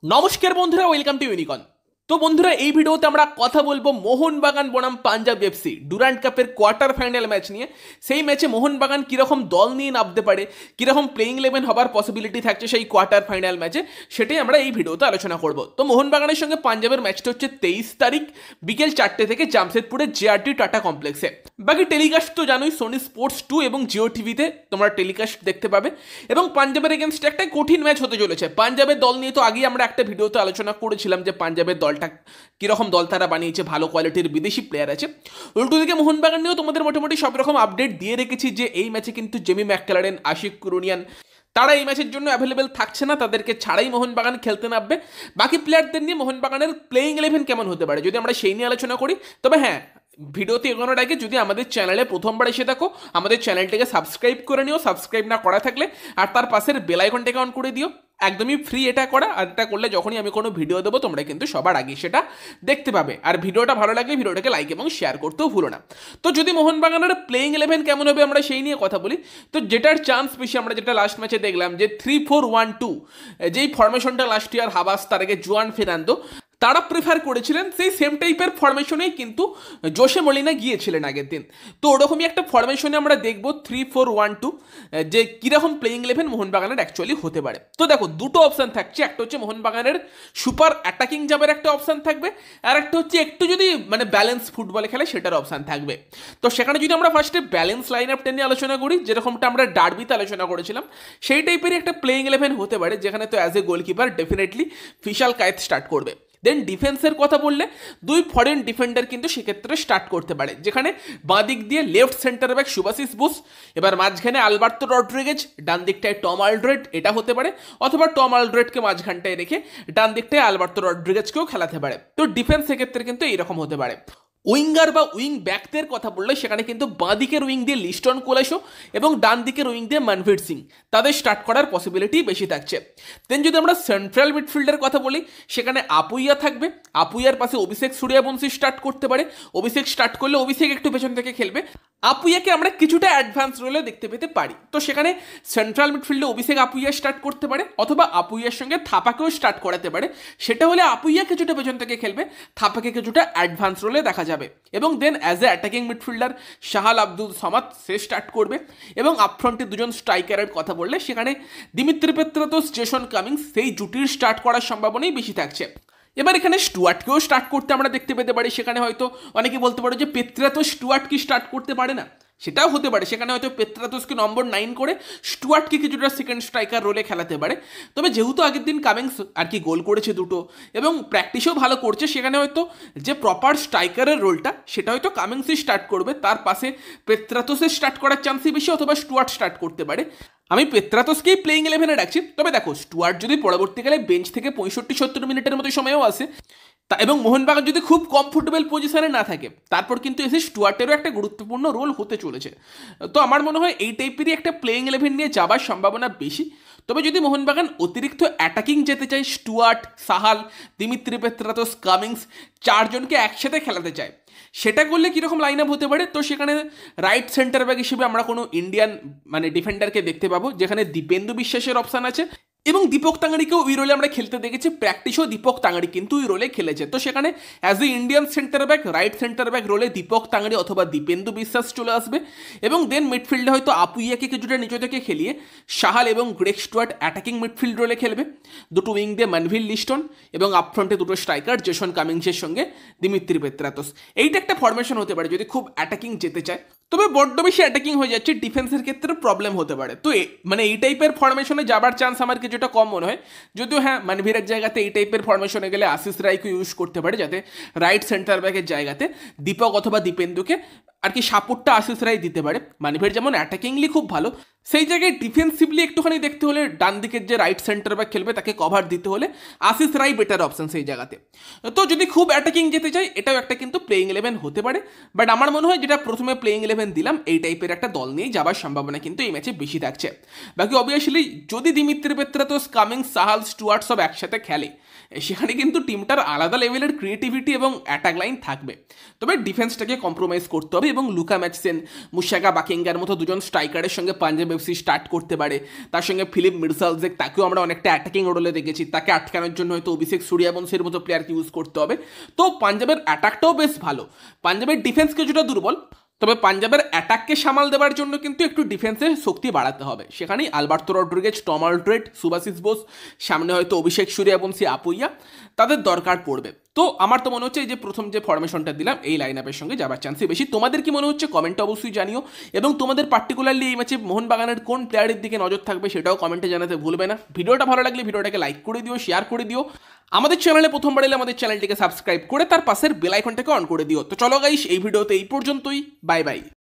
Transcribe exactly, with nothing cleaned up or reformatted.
নমস্কার বন্ধুরা, welcome to ইউনিকন। তো বন্ধুরা, এই ভিডিওতে আমরা কথা বলবো মোহনবাগান বনাম পাঞ্জাব এফসি ডুরান্ড কাপের কোয়ার্টার ফাইনাল ম্যাচ নিয়ে। সেই ম্যাচে মোহনবাগান কীরকম দল নিয়ে নামতে পারে, কীরকম প্লেইং ইলেভেন হবার পসিবিলিটি থাকছে সেই কোয়ার্টার ফাইনাল ম্যাচে, সেটাই আমরা এই ভিডিওতে আলোচনা করব। তো মোহনবাগানের সঙ্গে পাঞ্জাবের ম্যাচটা হচ্ছে তেইশ তারিখ বিকেল চারটে থেকে জামশেদপুরের জেআরটি টাটা কমপ্লেক্সে। বাকি টেলিকাস্ট তো জানোই, সোনি স্পোর্টস টু এবং জিও টিভিতে তোমরা টেলিকাস্ট দেখতে পাবে। এবং পাঞ্জাবের এগেনস্টে একটা কঠিন ম্যাচ হতে চলেছে। পাঞ্জাবের দল নিয়ে তো আগেই আমরা একটা ভিডিওতে আলোচনা করেছিলাম যে পাঞ্জাবের দলটা কীরকম দল তারা বানিয়েছে, ভালো কোয়ালিটির বিদেশি প্লেয়ার আছে। উল্টো দিকে মোহনবাগান নিয়েও তোমাদের মোটামুটি সব রকম আপডেট দিয়ে রেখেছি যে এই ম্যাচে কিন্তু জেমি ম্যাকক্লারেন, আশিক কুরুনিয়ান তারা এই ম্যাচের জন্য অ্যাভেলেবেল থাকছে না, তাদেরকে ছাড়াই মোহনবাগান খেলতে নামবে। বাকি প্লেয়ারদের নিয়ে মোহনবাগানের প্লেইং ইলেভেন কেমন হতে পারে যদি আমরা সেই নিয়ে আলোচনা করি। তবে হ্যাঁ, ভিডিওতে এগোনোর আগে যদি আমাদের চ্যানেলে প্রথমবার এসে থাকো, আমাদের চ্যানেলটিকে সাবস্ক্রাইব করে নিও, সাবস্ক্রাইব না করা থাকলে, আর তার পাশের বেল আইকনটাকে অন করে দিও। একদমই ফ্রি এটা করা, আর এটা করলে যখনই আমি কোনো ভিডিও দেবো তোমরা কিন্তু সবার আগে সেটা দেখতে পাবে। আর ভিডিওটা ভালো লাগলে ভিডিওটাকে লাইক এবং শেয়ার করতেও ভুলো না। তো যদি মোহনবাগানের প্লেইং ইলেভেন কেমন হবে আমরা সেই নিয়ে কথা বলি, তো যেটার চান্স বেশি, আমরা যেটা লাস্ট ম্যাচে দেখলাম যে থ্রি ফোর ওয়ান টু যেই ফরমেশনটা লাস্ট ইয়ার হাবাস, তার আগে জুয়ান ফের্নান্দো তারা প্রেফার করেছিলেন, সেই সেম টাইপের ফরমেশনেই কিন্তু জোসে মলিনা গিয়েছিলেন আগের দিন। তো ওরকমই একটা ফরমেশনে আমরা দেখবো থ্রি ফোর ওয়ান টু, যে কীরকম প্লেইং ইলেভেন মোহনবাগানের অ্যাকচুয়ালি হতে পারে। তো দেখো, দুটো অপশান থাকছে। একটা হচ্ছে মোহনবাগানের সুপার অ্যাটাকিং যাবের একটা অপশান থাকবে, আর একটা হচ্ছে একটু যদি মানে ব্যালেন্স ফুটবল খেলে সেটার অপশান থাকবে। তো সেখানে যদি আমরা ফার্স্টে ব্যালেন্স লাইন আপটা নিয়ে আলোচনা করি, যেরকমটা আমরা ডার্বিতে আলোচনা করেছিলাম, সেই টাইপেরই একটা প্লেইং ইলেভেন হতে পারে, যেখানে তো as a goalkeeper definitely Vishal Kaith start করবে। দেন ডিফেন্সের কথা বললে দুই ফরেন ডিফেন্ডার কিন্তু সেক্ষেত্রে স্টার্ট করতে পারে, যেখানে বাঁ দিক দিয়ে left centre back Subhasish Bose, এবার মাঝখানে আলবার্তো রড্রিগেজ, ডান দিকটায় টম আলড্রেড, এটা হতে পারে, অথবা টম আলড্রেডকে মাঝখানটায় রেখে ডান দিকটায় আলবার্তো রড্রিগেজকেও খেলাতে পারে। তো ডিফেন্স সেক্ষেত্রে কিন্তু এইরকম হতে পারে। উইঙ্গার বা উইং ব্যাকদের কথা বললে সেখানে কিন্তু বাঁ দিকের উইং দিয়ে লিস্টন কোলেশো এবং ডান দিকের উইং দিয়ে মনভীর সিং, তাদের স্টার্ট করার পসিবিলিটি বেশি থাকছে। দেন যদি আমরা সেন্ট্রাল মিডফিল্ডের কথা বলি, সেখানে আপুইয়া থাকবে, আপুইয়ার পাশে অভিষেক সূর্যবংশী স্টার্ট করতে পারে। অভিষেক স্টার্ট করলে অভিষেক একটু পেছন থেকে খেলবে, আপুইয়াকে আমরা কিছুটা অ্যাডভান্স রোলে দেখতে পেতে পারি। তো সেখানে সেন্ট্রাল মিডফিল্ডে অভিষেক আপুইয়া স্টার্ট করতে পারে, অথবা আপুইয়ার সঙ্গে থাপাকেও স্টার্ট করাতে পারে। সেটা হলে আপুইয়া কিছুটা পেছন থেকে খেলবে, থাপাকে কিছুটা অ্যাডভান্স রোলে দেখা যাবে। এবং then as a attacking midfielder Sahal Abdul Samad সে স্টার্ট করবে। এবং আপফ্রন্টে দুজন স্ট্রাইকারের কথা বললে সেখানে দিমিত্রি পেত্রাতোস, জেসন কামিংস, সেই জুটির স্টার্ট করার সম্ভাবনাই বেশি থাকছে। এবার এখানে স্টুয়ার্টকেও স্টার্ট করতে আমরা দেখতে পেতে পারি। সেখানে হয়তো অনেকে বলতে পারে যে পেত্রাতোস স্টুয়ার্ট কি স্টার্ট করতে পারে না, সেটাও হতে পারে। সেখানে হয়তো পেত্রাতোসকে নম্বর নাইন করে স্টুয়ার্টকে কিছুটা সেকেন্ড স্ট্রাইকার রোলে খেলাতে পারে। তবে যেহেতু আগের দিন কামিংস আর কি গোল করেছে দুটো এবং প্র্যাকটিসও ভালো করছে, সেখানে হয়তো যে প্রপার স্ট্রাইকারের রোলটা সেটা হয়তো কামিংসই স্টার্ট করবে, তার পাশে পেত্রাতোসের স্টার্ট করার চান্সই বেশি, অথবা স্টুয়ার্ট স্টার্ট করতে পারে। আমি পেত্রাতোসকেই প্লেইং ইলেভেনে রাখছি। তবে দেখো, স্টুয়ার্ট যদি পরবর্তীকালে বেঞ্চ থেকে পঁয়ষট্টি সত্তর মিনিটের মতো সময়ও আসে এবং মোহনবাগান যদি খুব কমফোর্টেবল পজিশনে না থাকে, তারপর কিন্তু এসে স্টুয়ার্টেরও একটা গুরুত্বপূর্ণ রোল হতে চলেছে। তো আমার মনে হয় এই টাইপেরই একটা প্লেইং ইলেভেন নিয়ে যাবার সম্ভাবনা বেশি। তবে যদি মোহনবাগান অতিরিক্ত অ্যাটাকিং যেতে চায়, Stewart, Sahal, Dimitri Petratos, Cummings চারজনকে একসাথে খেলাতে চায়, সেটা করলে কীরকম লাইন আপ হতে পারে। তো সেখানে রাইট সেন্টার ব্যাক হিসেবে আমরা কোনো ইন্ডিয়ান মানে ডিফেন্ডারকে দেখতে পাবো, যেখানে দীপেন্দু বিশ্বাসের অপশান আছে এবং দীপক তাঙ্গাড়িকেও ওই রোলে আমরা খেলতে দেখেছি। প্র্যাকটিসও দীপক তাঙ্গাড়ি কিন্তু ওই রোলে খেলেছে। তো সেখানে as a Indian centre back, right centre back রোলে দীপক তাঙ্গাড়ি অথবা দীপেন্দু বিশ্বাস চলে আসবে। এবং দেন মিডফিল্ডে হয়তো আপুইয়াকে কিছুটা নিচে থেকে খেলিয়ে শাহাল এবং গ্রেগ স্টুয়ার্ট অ্যাটাকিং মিডফিল্ড রোলে খেলবে। দুটো উইং দিয়ে মনভীর লিস্টন এবং আপফ্রন্টে দুটো স্ট্রাইকার জেসন কামিংসের সঙ্গে দিমিত্রি পেত্রাতোস। এইটা একটা ফরমেশন হতে পারে যদি খুব অ্যাটাকিং যেতে চায়। তবে বড্ড বেশি অ্যাটাকিং হয়ে যাচ্ছে, ডিফেন্সের ক্ষেত্রে প্রবলেম হতে পারে। তো মানে এই টাইপের ফরমেশনে যাবার চান্স আমার কিছুটা কম মনে হয়। যদিও হ্যাঁ, মনভীরের জায়গাতে এই টাইপের ফরমেশনে গেলে আশিস রায়কে ইউজ করতে পারে, যাতে রাইট সেন্টার ব্যাকের জায়গাতে দীপক অথবা দীপেন্দুকে আর কি সাপোর্টটা আশিস রায় দিতে পারে। মনভীর যেমন অ্যাটাকিংলি খুব ভালো, সেই জায়গায় ডিফেন্সিভলি একটুখানি দেখতে হলে ডান দিকের যে রাইট সেন্টার ব্যাক খেলবে তাকে কভার দিতে হলে আশিস রায় বেটার অপশন সেই জায়গাতে। তো যদি খুব অ্যাটাকিং যেতে চাই, এটাও একটা কিন্তু প্লেইং ইলেভেন হতে পারে। বাট আমার মনে হয় যেটা প্রথমে প্লেইং ইলেভেন দিলাম, এই টাইপের একটা দল নিয়েই যাবার সম্ভাবনা কিন্তু এই ম্যাচে বেশি থাকছে। বাকি অবভিয়াসলি যদি Dimitri Petratos, Cummings, Sahal, Stewart সব একসাথে খেলে, সেখানে কিন্তু টিমটার আলাদা লেভেলের ক্রিয়েটিভিটি এবং অ্যাটাক লাইন থাকবে। তবে ডিফেন্সটাকে কম্প্রোমাইজ করতে হবে এবং লুকা ম্যাচসেন, মুশাকা বাকিঙ্গার মতো দুজন স্ট্রাইকারের সঙ্গে পাঞ্জাবের এফসি স্টার্ট করতে পারে। তার সঙ্গে ফিলিপ মির্সালজেক, তাকেও আমরা অনেকটা অ্যাটাকিং রোলে দেখেছি, তাকে আটকানোর জন্য হয়তো অভিষেক সূর্যবংশীর মতো প্লেয়ারকে ইউজ করতে হবে। তো পাঞ্জাবের অ্যাটাকটাও বেশ ভালো, পাঞ্জাবের ডিফেন্স কিছুটা দুর্বল, তবে পাঞ্জাবের অ্যাটাককে সামাল দেওয়ার জন্য কিন্তু একটু ডিফেন্সের শক্তি বাড়াতে হবে। সেখানেই Alberto Rodriguez, Tom Aldred, Subhasish Bose, সামনে হয়তো অভিষেক সূর্যবংশী, আপুইয়া, তাদের দরকার পড়বে। তো আমার তো মনে হচ্ছে এই যে প্রথম যে ফরমেশনটা দিলাম এই লাইন আপের সঙ্গে যাবার চান্সই বেশি। তোমাদের কি মনে হচ্ছে কমেন্টে অবশ্যই জানিও, এবং তোমাদের পার্টিকুলারলি এই ম্যাচে মোহনবাগানের কোন প্লেয়ারের দিকে নজর থাকবে সেটাও কমেন্টে জানাতে ভুলবে না। ভিডিওটা ভালো লাগলে ভিডিওটাকে লাইক করে দিও, শেয়ার করে দিও। আমাদের চ্যানেলে প্রথমবার এলে আমাদের চ্যানেলটিকে সাবস্ক্রাইব করে তার পাশের বেল আইকনটাকে অন করে দিও। তো চলো গাইস, এই ভিডিওতে এই পর্যন্তই, বাই বাই।